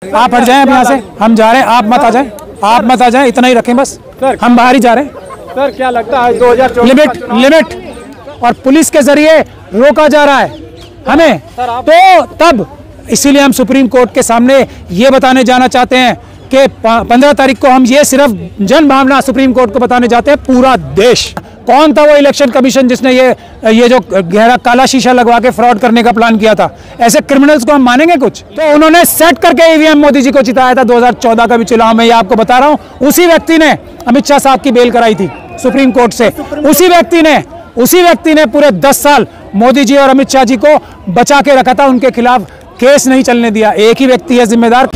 आप हट जाएं अब यहाँ से, हम जा रहे हैं, आप मत आ जाएं, आप मत आ जाएं, इतना ही रखें बस, हम बाहर ही जा रहे हैं। सर क्या लगता है 2024 लिमिट और पुलिस के जरिए रोका जा रहा है हमें, तो तब इसीलिए हम सुप्रीम कोर्ट के सामने ये बताने जाना चाहते हैं कि 15 तारीख को हम ये सिर्फ जन भावना सुप्रीम कोर्ट को बताने जाते हैं, पूरा देश। कौन था वो इलेक्शन कमीशन जिसने ये जो गहरा काला शीशा लगवा के फ्रॉड करने का प्लान किया था? ऐसे क्रिमिनल्स को हम मानेंगे कुछ? तो उन्होंने सेट करके ईवीएम मोदी जी को जिताया था 2014 का भी चुनाव में, ये आपको बता रहा हूं। उसी व्यक्ति ने अमित शाह साहब की बेल कराई थी सुप्रीम कोर्ट से, उसी व्यक्ति ने पूरे 10 साल मोदी जी और अमित शाह जी को बचा के रखा था, उनके खिलाफ केस नहीं चलने दिया। एक ही व्यक्ति है जिम्मेदार।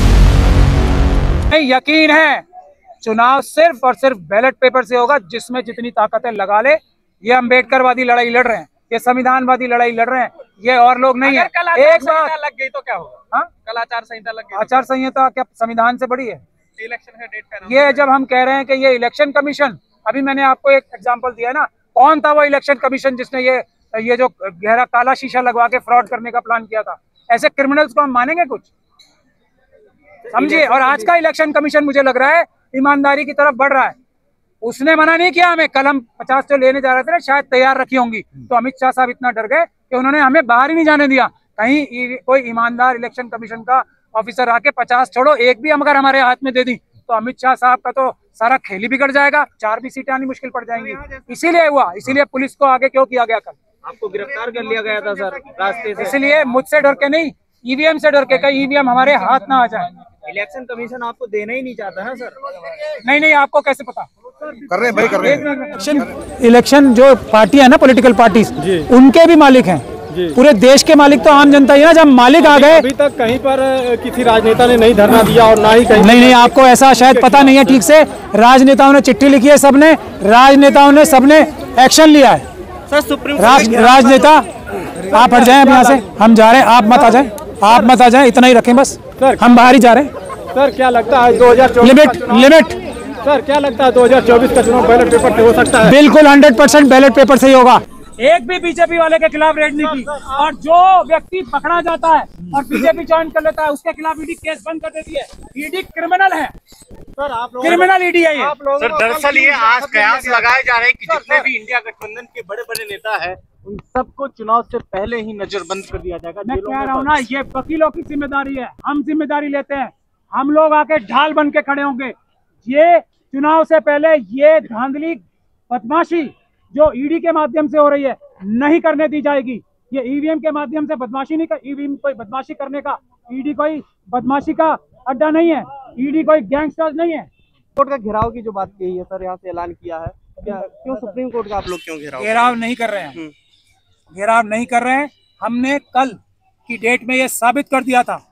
यकीन है चुनाव सिर्फ और सिर्फ बैलेट पेपर से होगा, जिसमें जितनी ताकत है लगा ले। ये अम्बेडकरवादी लड़ाई लड़ रहे हैं, ये संविधानवादी लड़ाई लड़ रहे हैं, ये और लोग नहीं है। एक बात लग गई तो क्या होगा? हाँ, कल आचार संहिता लग गई। आचार संहिता क्या संविधान से बड़ी है? इलेक्शन का डेट का ये जब हम कह रहे हैं कि ये इलेक्शन कमीशन, अभी मैंने आपको एक एग्जांपल दिया ना, कौन था वो इलेक्शन कमीशन जिसने ये जो गहरा काला शीशा लगवा के फ्रॉड करने का प्लान किया था? ऐसे क्रिमिनल्स को हम मानेंगे कुछ? समझिए। और आज का इलेक्शन कमीशन मुझे लग रहा है ईमानदारी की तरफ बढ़ रहा है। उसने मना नहीं किया हमें, कल हम 50 जो लेने जा रहे थे ना, शायद तैयार रखी होंगी, तो अमित शाह साहब इतना डर गए कि उन्होंने हमें बाहर ही नहीं जाने दिया। कहीं कोई ईमानदार इलेक्शन कमीशन का ऑफिसर आके 50 छोड़ो एक भी अगर हमारे हाथ में दे दी तो अमित शाह साहब का तो सारा खेल ही बिगड़ जाएगा, 4 भी सीटें आनी मुश्किल पड़ जाएंगी। इसीलिए हुआ, इसीलिए पुलिस को आगे क्यों किया गया? कल आपको गिरफ्तार कर लिया गया था सर रास्ते से, इसलिए मुझसे डर के नहीं, ईवीएम से डर के, कहीं ईवीएम हमारे हाथ ना आ जाए। इलेक्शन कमीशन आपको देना ही नहीं चाहता ना सर? नहीं, आपको कैसे पता? कर रहे हैं भाई, कर रहे हैं। इलेक्शन जो पार्टियां है ना, पॉलिटिकल पार्टीज, उनके भी मालिक हैं, पूरे देश के मालिक तो आम जनता ही ना। जब मालिक आ गए, अभी तक कहीं पर किसी राजनेता ने नहीं धरना दिया और ना ही कहीं नहीं, आपको ऐसा शायद पता नहीं है ठीक से। राजनेताओं ने चिट्ठी लिखी है, सबने राजनेताओं ने सबने एक्शन लिया है। सर सुप्रीम राजनेता आप हट जाएं अब यहाँ से, हम जा रहे हैं, आप मत आ जाएं, आप मत आ जाएं, इतना ही रखें बस, हम बाहर ही जा रहे हैं। सर क्या लगता है 2024 लिमिट सर क्या लगता है 2024 का चुनाव बैलेट पेपर से हो सकता है? बिल्कुल 100% बैलेट पेपर से ही होगा। एक भी बीजेपी वाले के खिलाफ रेड नहीं की, और जो व्यक्ति पकड़ा जाता है और बीजेपी ज्वाइन कर लेता है उसके खिलाफ ईडी केस बंद कर देती है। ईडी क्रिमिनल है सर, आप लोग क्रिमिनल ईडी है ये। सर दरअसल ये आज कयास लगाए जा रहे हैं कि जितने भी इंडिया गठबंधन के बड़े बड़े नेता है उन सबको चुनाव से पहले ही नजरबंद कर दिया जाएगा। मैं कह रहा हूँ ना, ये वकीलों की जिम्मेदारी है, हम जिम्मेदारी लेते हैं। हम लोग आके ढाल बन के खड़े होंगे। ये चुनाव से पहले ये धांधली बदमाशी जो ईडी के माध्यम से हो रही है नहीं करने दी जाएगी। ये ईवीएम के माध्यम से बदमाशी नहीं कर, ईवीएम कोई बदमाशी करने का, ईडी कोई बदमाशी का अड्डा नहीं है, ईडी कोई गैंगस्टर्स नहीं है। कोर्ट का घेराव की जो बात कही है सर, यहाँ से ऐलान किया है, क्यों सुप्रीम कोर्ट का आप लोग क्यों घेराव नहीं कर रहे हैं? घेराव नहीं कर रहे हैं। हमने कल की डेट में ये साबित कर दिया था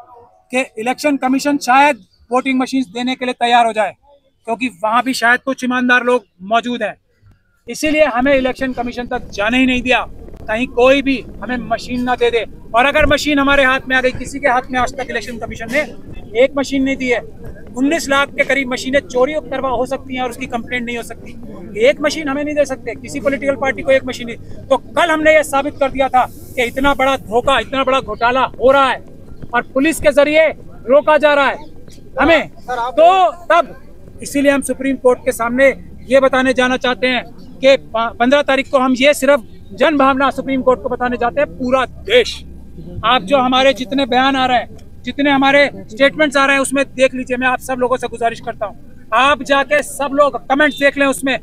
कि इलेक्शन कमीशन शायद वोटिंग मशीन देने के लिए तैयार हो जाए, क्योंकि वहां भी शायद कुछ ईमानदार लोग मौजूद हैं। इसीलिए हमें इलेक्शन कमीशन तक जाने ही नहीं दिया, कहीं कोई भी हमें मशीन ना दे दे। और अगर मशीन हमारे हाथ में आ गई, किसी के हाथ में आज तक इलेक्शन कमीशन ने एक मशीन नहीं दी है। 19 लाख के करीब मशीनें चोरी करवा हो सकती हैं और उसकी कंप्लेंट नहीं हो सकती। एक मशीन हमें नहीं दे सकते, किसी पॉलिटिकल पार्टी को एक मशीन नहीं। तो कल हमने ये साबित कर दिया था कि इतना बड़ा धोखा, इतना बड़ा घोटाला हो रहा है और पुलिस के जरिए रोका जा रहा है हमें। तो तब इसीलिए हम सुप्रीम कोर्ट के सामने ये बताने जाना चाहते हैं कि 15 तारीख को हम ये सिर्फ जन भावना सुप्रीम कोर्ट को बताने जाते हैं, पूरा देश। आप जो हमारे जितने बयान आ रहे हैं, जितने हमारे स्टेटमेंट्स आ रहे हैं, उसमें देख लीजिए। मैं आप सब लोगों से गुजारिश करता हूँ, आप जाके सब लोग कमेंट्स देख लें। उसमें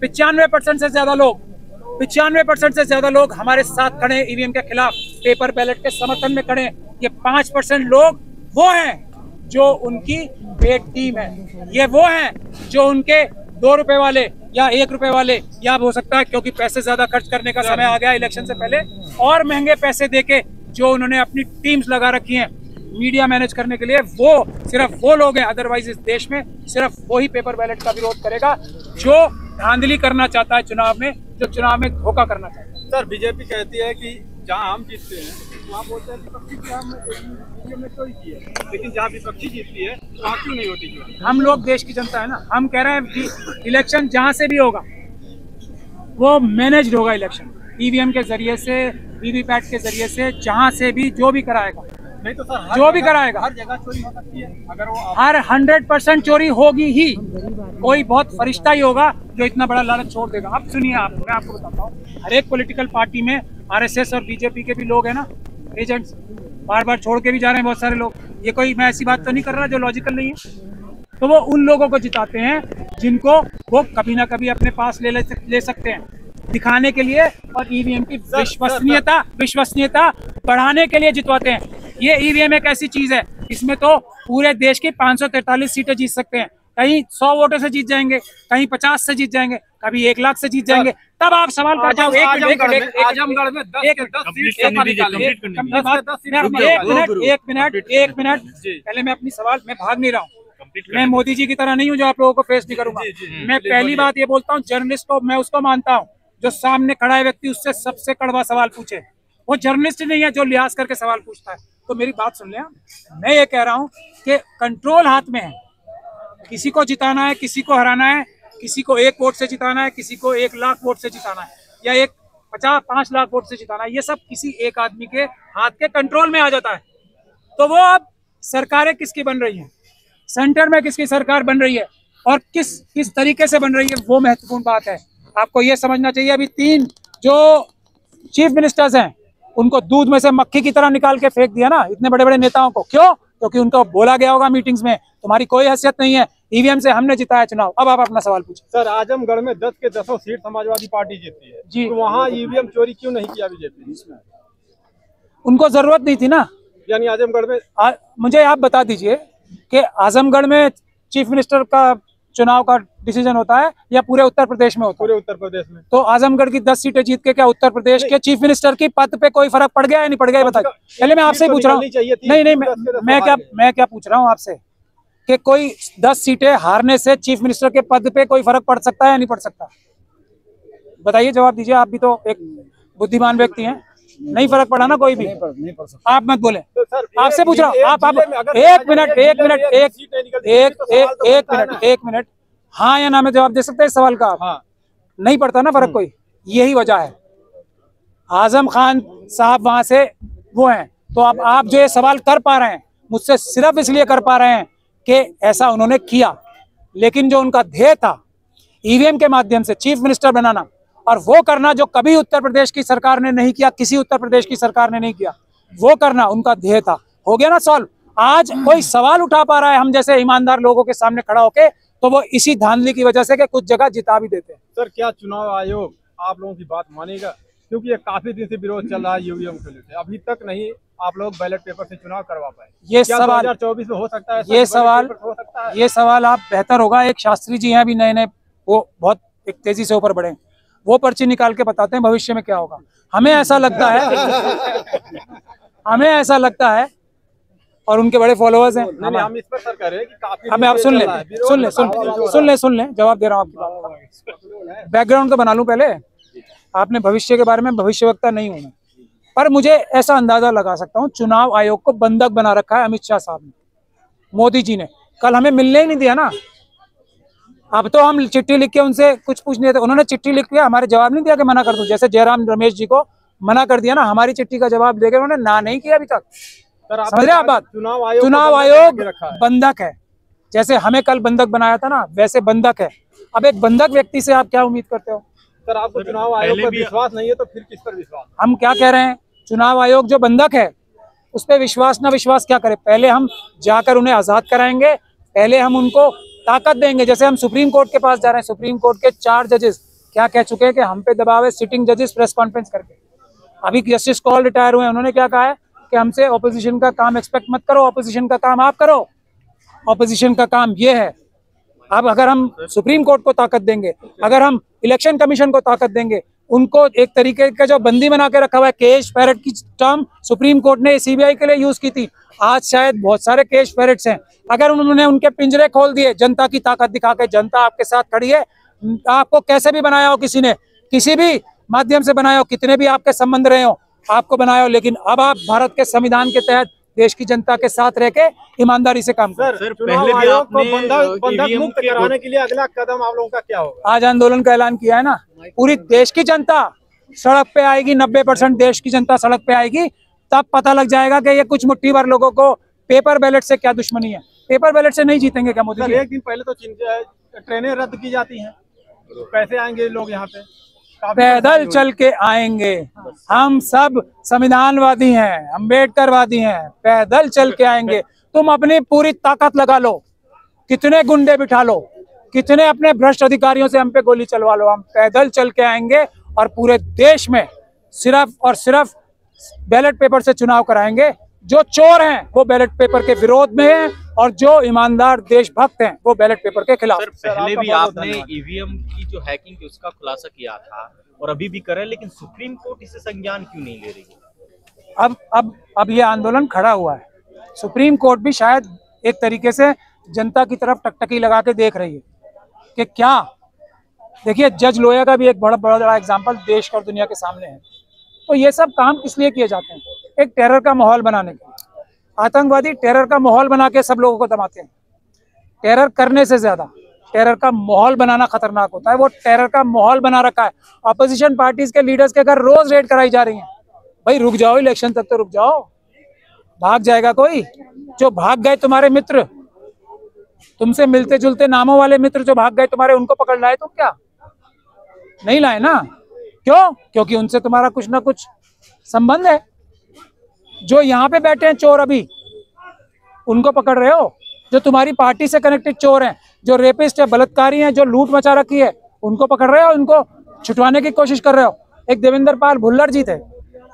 95% से ज्यादा लोग हमारे साथ खड़े हैं, ईवीएम के खिलाफ, पेपर बैलेट के समर्थन में खड़े हैं। ये 5% लोग वो हैं जो उनकी पेड टीम है, ये वो हैं जो उनके 2 रुपए वाले या 1 रुपए वाले, या हो सकता है क्योंकि पैसे ज्यादा खर्च करने का समय आ गया इलेक्शन से पहले, और महंगे पैसे देके जो उन्होंने अपनी टीम्स लगा रखी हैं मीडिया मैनेज करने के लिए, वो सिर्फ वो लोग हैं। अदरवाइज इस देश में सिर्फ वही पेपर बैलेट का विरोध करेगा जो धांधली करना चाहता है चुनाव में, जो चुनाव में धोखा करना चाहता है। सर बीजेपी कहती है कि जहां हम जीतते हैं वहाँ बोलते हैं विपक्षी की हम ईवीएम में चोरी की है, लेकिन जहाँ विपक्षी जीतती है वहाँ क्यों नहीं होती चोरी? हम लोग देश की जनता है ना, हम कह रहे हैं कि इलेक्शन जहाँ से भी होगा वो मैनेज्ड होगा। इलेक्शन ईवीएम के जरिए से, वीवीपैट के जरिए से, जहाँ से भी जो भी कराएगा नहीं तो सर जो भी कराएगा हर जगह चोरी हो सकती है अगर वो हर 100% चोरी होगी ही। कोई बहुत फरिश्ता ही होगा जो इतना बड़ा लालच छोड़ देगा। अब सुनिए, मैं आपको बताता हूँ, हर एक पॉलिटिकल पार्टी में आरएसएस और बीजेपी के भी लोग हैं ना, एजेंट्स, बार बार छोड़ के भी जा रहे हैं बहुत सारे लोग। ये कोई मैं ऐसी बात तो नहीं कर रहा जो लॉजिकल नहीं है। तो वो उन लोगों को जिताते हैं जिनको वो कभी ना कभी अपने पास ले सकते हैं, दिखाने के लिए, और ईवीएम की विश्वसनीयता बढ़ाने के लिए जितवाते हैं। ये ईवीएम एक ऐसी चीज है, इसमें तो पूरे देश की 543 सीटें जीत सकते हैं। कहीं 100 वोटों से जीत जाएंगे, कहीं 50 से जीत जाएंगे, कभी 1 लाख से जीत जाएंगे। तब आप सवाल कर जाओ। आजमगढ़ में 1 मिनट पहले मैं अपनी सवाल में भाग नहीं रहा हूँ। मैं मोदी जी की तरह नहीं हूँ जो आप लोगों को फेस नहीं करूंगा। मैं पहली बात ये बोलता हूँ, जर्नलिस्ट को मैं उसको मानता हूँ जो सामने खड़ा है व्यक्ति उससे सबसे कड़वा सवाल पूछे। वो जर्नलिस्ट नहीं है जो लिहाज करके सवाल पूछता है। तो मेरी बात सुन लें, मैं ये कह रहा हूँ कि कंट्रोल हाथ में है। किसी को जिताना है, किसी को हराना है, किसी को 1 वोट से जिताना है, किसी को 1 लाख वोट से जिताना है, या 5 लाख वोट से जिताना है। ये सब किसी एक आदमी के हाथ के कंट्रोल में आ जाता है। तो वो अब सरकारें किसकी बन रही हैं, सेंटर में किसकी सरकार बन रही है और किस तरीके से बन रही है, वो महत्वपूर्ण बात है। आपको ये समझना चाहिए, अभी 3 जो चीफ मिनिस्टर्स हैं उनको दूध में से मक्खी की तरह निकाल के फेंक दिया ना, इतने बड़े बड़े नेताओं को। क्यों? क्योंकि उनको बोला गया होगा मीटिंग्स में, तुम्हारी कोई हैसियत नहीं है, ईवीएम से हमने जिताया चुनाव। अब आप अपना सवाल पूछिए। सर, आजमगढ़ में 10 के 10 सीट समाजवादी पार्टी जीती है जी, तो वहाँ ईवीएम चोरी क्यों नहीं किया बीजेपी? उनको जरूरत नहीं थी ना। यानी आजमगढ़ में मुझे आप बता दीजिए कि आजमगढ़ में चीफ मिनिस्टर का चुनाव का डिसीजन होता है या पूरे उत्तर प्रदेश में होता है? पूरे उत्तर प्रदेश में। तो आजमगढ़ की 10 सीटें जीत के क्या उत्तर प्रदेश के चीफ मिनिस्टर की पद पे कोई फर्क पड़ गया या नहीं पड़ गया? बताइए। पहले मैं आपसे ही पूछ रहा हूँ। नहीं, मैं क्या पूछ रहा हूँ आपसे कि कोई 10 सीटें हारने से चीफ मिनिस्टर के पद पे कोई फर्क पड़ सकता है या नहीं पड़ सकता? बताइए, जवाब दीजिए। आप भी तो एक बुद्धिमान व्यक्ति हैं। नहीं फर्क पड़ा ना कोई भी? नहीं पड़ सकता। आप मत बोले, आपसे पूछ रहा हूँ। आप 1 मिनट हाँ या ना में जवाब दे सकते हैं इस सवाल का? हाँ। नहीं पड़ता ना फर्क कोई। यही वजह है। आजम खान साहब वहां से वो हैं, तो अब आप जो ये सवाल कर पा रहे हैं मुझसे सिर्फ इसलिए कर पा रहे हैं कि ऐसा उन्होंने किया। लेकिन जो उनका ध्येय था ईवीएम के माध्यम से चीफ मिनिस्टर बनाना, और वो करना जो कभी उत्तर प्रदेश की सरकार ने नहीं किया, किसी उत्तर प्रदेश की सरकार ने नहीं किया, वो करना उनका ध्येय था। हो गया ना सॉल्व। आज कोई सवाल उठा पा रहा है हम जैसे ईमानदार लोगों के सामने खड़ा होके, तो वो इसी धांधली की वजह से कि कुछ जगह जिता भी देते हैं। सर, क्या चुनाव आयोग आप लोगों की बात मानेगा? क्योंकि ये काफी दिन से विरोध चल रहा है ईवीएम को लेकर, अभी तक नहीं आप लोग बैलेट पेपर से चुनाव करवा पाए। ये सवाल 2024 में हो सकता है? ये सवाल आप बेहतर होगा, एक शास्त्री जी हैं अभी नए, वो बहुत एक तेजी से ऊपर बढ़े, वो पर्ची निकाल के बताते हैं भविष्य में क्या होगा। हमें ऐसा लगता है और उनके बड़े फॉलोअर्स हैं। हम इस पर सर कह रहे हैं कि काफी हमें आप सुन लें, जवाब दे रहा हूँ आपकी। बैकग्राउंड तो बना लूं पहले। आपने भविष्य के बारे में भविष्यवक्ता नहीं हूं मैं, पर मुझे ऐसा अंदाजा लगा सकता हूँ, चुनाव आयोग को बंधक बना रखा है अमित शाह साहब ने, मोदी जी ने। कल हमें मिलने ही नहीं दिया ना। अब तो हम चिट्ठी लिख के उनसे कुछ पूछ नहीं थे, उन्होंने चिट्ठी लिख के हमारे जवाब नहीं दिया कि मना कर दूं। जैसे जयराम रमेश जी को मना कर दिया ना, हमारी चिट्ठी का जवाब देकर उन्होंने ना नहीं किया अभी तक। समझ रहे आप बात? चुनाव आयोग बंधक है। जैसे हमें कल बंधक बनाया था ना, वैसे बंधक है। अब एक बंधक व्यक्ति से आप क्या उम्मीद करते हो? सर, आपको चुनाव आयोग पर विश्वास नहीं है तो फिर किस पर विश्वास? हम क्या कह रहे हैं, चुनाव आयोग जो बंधक है उस पर विश्वास ना विश्वास क्या करें। पहले हम जाकर उन्हें आजाद कराएंगे, पहले हम उनको ताकत देंगे। जैसे हम सुप्रीम कोर्ट के पास जा रहे हैं, सुप्रीम कोर्ट के 4 जजेस क्या कह चुके हैं कि हम पे दबाव है, सिटिंग जजेस प्रेस कॉन्फ्रेंस करके। अभी जस्टिस कॉल रिटायर हुए, उन्होंने क्या कहा है कि हमसे ऑपोजिशन का काम एक्सपेक्ट मत करो, ऑपोजिशन का काम आप करो, ऑपोजिशन का काम ये है। अब अगर हम सुप्रीम कोर्ट को ताकत देंगे, अगर हम इलेक्शन कमीशन को ताकत देंगे, उनको एक तरीके का जो बंदी बना के रखा हुआ है, केश पैरेट की टर्म सुप्रीम कोर्ट ने सीबीआई के लिए यूज की थी। आज शायद बहुत सारे केश पैरेट्स हैं, अगर उन्होंने उनके पिंजरे खोल दिए जनता की ताकत दिखा के, जनता आपके साथ खड़ी है, आपको कैसे भी बनाया हो, किसी ने किसी भी माध्यम से बनाया हो, कितने भी आपके संबंध रहे हो, आपको बनाया हो, लेकिन अब आप भारत के संविधान के तहत देश की जनता के साथ रह के ईमानदारी से काम करें। सर, पहले भी आपने बंधक मुक्त कराने के लिए अगला कदम आप लोगों का क्या होगा? आज आंदोलन का ऐलान किया है ना, पूरी देश की जनता सड़क पे आएगी, 90% देश की जनता सड़क पे आएगी। तब पता लग जाएगा कि ये कुछ मुट्ठी भर लोगों को पेपर बैलेट से क्या दुश्मनी है। पेपर बैलेट से नहीं जीतेंगे क्या मोदी सर जी? एक दिन पहले तो ट्रेनें रद्द की जाती हैं, कैसे आएंगे लोग यहाँ पे? काफी पैदल परेशानी चल के आएंगे। हम सब संविधानवादी हैं, अम्बेडकरवादी हैं, पैदल चल के आएंगे। तुम अपनी पूरी ताकत लगा लो, कितने गुंडे बिठा लो, कितने अपने भ्रष्ट अधिकारियों से हम पे गोली चलवा लो, हम पैदल चल के आएंगे और पूरे देश में सिर्फ और सिर्फ बैलेट पेपर से चुनाव कराएंगे। जो चोर हैं वो बैलेट पेपर के विरोध में हैं और जो ईमानदार देशभक्त हैं वो बैलेट पेपर के खिलाफ। सर पहले भी आपका बहुत आपने धन्यवाद। ईवीएम की जो हैकिंग थी उसका खुलासा किया था और अभी भी कर रहे हैं, लेकिन सुप्रीम कोर्ट इसे संज्ञान क्यों नहीं ले रही है? अब ये आंदोलन खड़ा हुआ है। सुप्रीम कोर्ट भी शायद एक तरीके से जनता की तरफ टकटकी लगा के देख रही है कि क्या। देखिए जज लोया का भी एक बड़ा एग्जाम्पल देश और दुनिया के सामने है। तो ये सब काम किस लिए किए जाते हैं? एक टेरर का माहौल बनाने के लिए। आतंकवादी टेरर का माहौल बना के सब लोगों को दबाते हैं। टेरर करने से ज्यादा टेरर का माहौल बनाना खतरनाक होता है। वो टेरर का माहौल बना रखा है। अपोजिशन पार्टीज के लीडर्स के घर रोज रेड कराई जा रही है। भाई रुक जाओ, इलेक्शन तक तो रुक जाओ। भाग जाएगा कोई? जो भाग गए तुम्हारे मित्र, तुमसे मिलते जुलते नामों वाले मित्र जो भाग गए तुम्हारे, उनको पकड़ लाए तुम? क्या नहीं लाए ना? क्यों? क्योंकि उनसे तुम्हारा कुछ ना कुछ संबंध है। जो यहाँ पे बैठे हैं चोर अभी, उनको पकड़ रहे हो। जो तुम्हारी पार्टी से कनेक्टेड चोर हैं, जो रेपिस्ट है, बलात्कारी हैं, जो लूट मचा रखी है, उनको पकड़ रहे हो, उनको छुटवाने की कोशिश कर रहे हो। एक देवेंद्र पाल भुल्लर जी थे,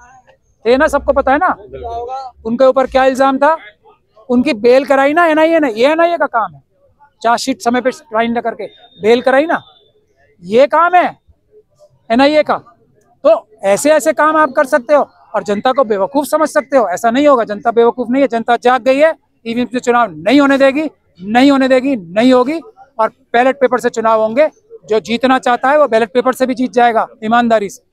ये ना सबको पता है ना, उनके ऊपर क्या इल्जाम था? उनकी बेल कराई ना एनआईए ने। ये एनआईए का काम है, चार्जशीट समय पे साइन न करके बेल कराई ना, ये काम है एनआईए का। तो ऐसे ऐसे काम आप कर सकते हो और जनता को बेवकूफ समझ सकते हो। ऐसा नहीं होगा, जनता बेवकूफ नहीं है, जनता जाग गई है। ईवीएम से चुनाव नहीं होने देगी, नहीं होने देगी, नहीं होगी। और बैलेट पेपर से चुनाव होंगे। जो जीतना चाहता है वो बैलेट पेपर से भी जीत जाएगा ईमानदारी से।